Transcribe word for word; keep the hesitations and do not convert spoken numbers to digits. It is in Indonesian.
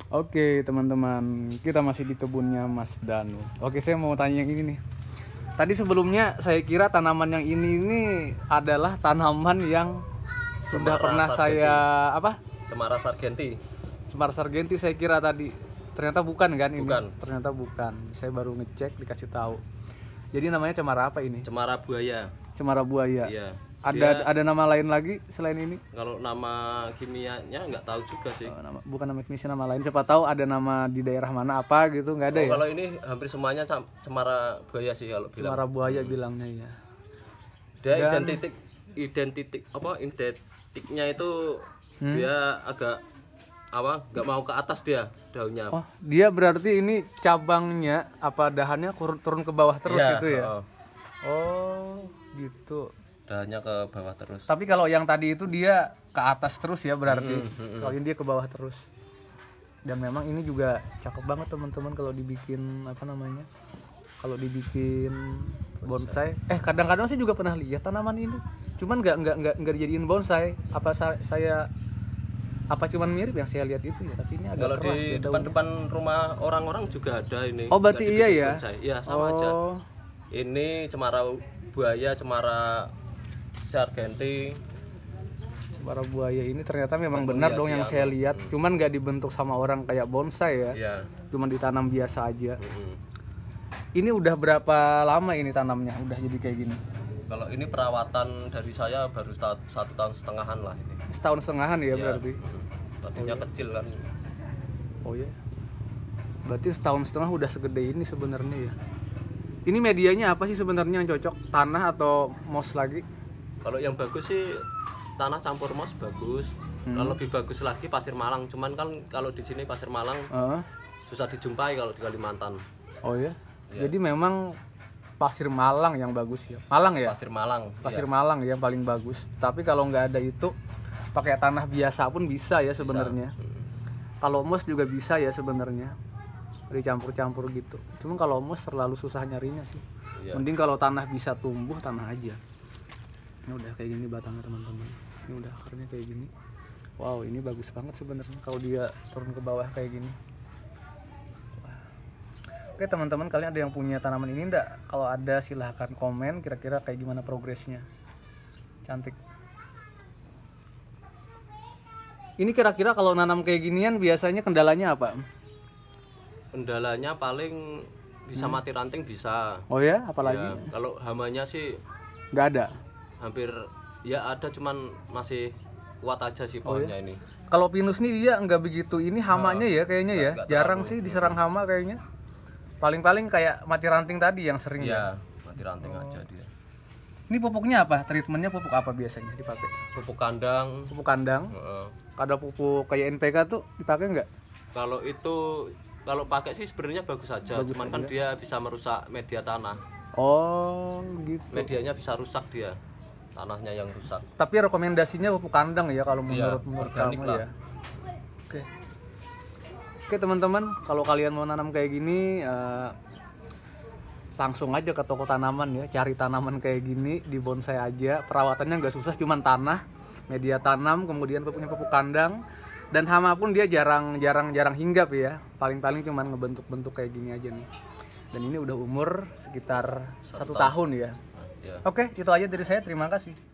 Oke teman-teman, kita masih di kebunnya Mas Danu. Oke, saya mau tanya yang ini nih. Tadi sebelumnya saya kira tanaman yang ini ini adalah tanaman yang sudah Cemara pernah Sargenti. saya apa? Cemara Sargenti. Cemara Sargenti saya kira tadi. Ternyata bukan kan ini? Bukan. Ternyata bukan. Saya baru ngecek dikasih tahu. Jadi namanya cemara apa ini? Cemara buaya. Cemara buaya. Iya. Ada Dia- ada nama lain lagi selain ini? Kalau nama kimianya nggak tahu juga sih. Oh, nama, bukan nama kimia, nama lain. Siapa tahu ada nama di daerah mana apa gitu, nggak ada Oh, ya? kalau ini hampir semuanya cam- cemara buaya sih kalau bilang. Cemara buaya bilangnya ya. Dia Dan- identik identik apa identiknya itu Hmm? dia agak apa nggak mau ke atas dia daunnya. Oh, dia berarti ini cabangnya apa dahannya kurun- turun ke bawah terus Iya, gitu ya? oh. Oh, gitu. Daunnya ke bawah terus. Tapi kalau yang tadi itu dia ke atas terus ya berarti. Mm, mm, mm. Kalau ini dia ke bawah terus. Dan memang ini juga cakep banget teman-teman kalau dibikin apa namanya? Kalau dibikin bonsai. Eh, kadang-kadang saya juga pernah lihat tanaman ini. Cuman nggak nggak nggak nggak dijadiin bonsai. Apa sa- saya apa cuman mirip yang saya lihat itu ya? Tapi ini agak Kalau keras di ya daunnya. depan-depan rumah orang-orang juga ada ini. Oh, berarti nggak iya dibikin ya? bonsai. Iya, sama aja. Oh. Ini cemara buaya, cemara Sargenti. Cemara buaya ini ternyata memang Buat benar dong yang penghiasan. saya lihat. Hmm. Cuman nggak dibentuk sama orang kayak bonsai ya. Iya. Cuman ditanam biasa aja. Mm-mm. Ini udah berapa lama ini tanamnya? Udah jadi kayak gini? Kalau ini perawatan dari saya baru sta- satu tahun setengahan lah ini. Setahun setengahan ya Iya. berarti? Mm. Tadinya kecil kan. Oh ya. Berarti setahun setengah udah segede ini sebenarnya ya. Ini medianya apa sih sebenarnya yang cocok? Tanah atau moss lagi? Kalau yang bagus sih tanah campur mos bagus. Hmm. Kalau lebih bagus lagi pasir Malang. Cuman kan kalau di sini pasir Malang Heeh. susah dijumpai kalau di Kalimantan. Oh ya. Iya. Jadi memang pasir Malang yang bagus ya. Malang ya? Pasir Malang. Pasir iya. Malang ya paling bagus. Tapi kalau nggak ada itu pakai tanah biasa pun bisa ya sebenarnya. Mm. Kalau moss juga bisa ya sebenarnya. Dicampur-campur gitu. Cuma kalau moss terlalu susah nyarinya sih. Iya. Mending kalau tanah bisa tumbuh, tanah aja. Ini udah kayak gini batangnya teman-teman. Ini udah akarnya kayak gini. Wow, ini bagus banget sebenarnya kalau dia turun ke bawah kayak gini. Wah. Oke teman-teman, kalian ada yang punya tanaman ini enggak? Kalau ada silahkan komen kira-kira kayak gimana progresnya. Cantik. Ini kira-kira kalau nanam kayak ginian biasanya kendalanya apa? Kendalanya paling bisa Hmm. mati ranting bisa. Oh ya, apalagi? Ya, kalau hamanya sih Nggak ada. hampir ya ada cuman masih kuat aja sih Oh, pohonnya ini. Kalau pinus nih dia nggak begitu ini hamanya ya kayaknya ya. nggak- nggak Jarang terlalu. sih diserang hama kayaknya. Paling-paling kayak mati ranting tadi yang sering ya. Iya, mati ranting Oh. aja dia. Ini pupuknya apa? Treatmentnya pupuk apa biasanya dipakai? Pupuk kandang. Pupuk kandang. Heeh. Ada pupuk kayak N P K tuh dipakai nggak? Kalau itu kalau pakai sih sebenarnya bagus saja, Bagus cuman kan aja. dia bisa merusak media tanah. Oh gitu. Medianya bisa rusak dia. Tanahnya yang rusak. Tapi rekomendasinya pupuk kandang ya kalau Iya, menurut menurut organik kamu lah. ya. Oke. Oke teman-teman, kalau kalian mau nanam kayak gini eh, langsung aja ke toko tanaman ya, cari tanaman kayak gini di bonsai aja. Perawatannya nggak susah, cuman tanah, media tanam, kemudian pupuknya pupuk kandang, dan hama pun dia jarang jarang jarang hinggap ya. Paling-paling cuman ngebentuk-bentuk kayak gini aja nih. Dan ini udah umur sekitar satu Satu tahun ya. Ya. Oke, itu aja dari saya. Terima kasih.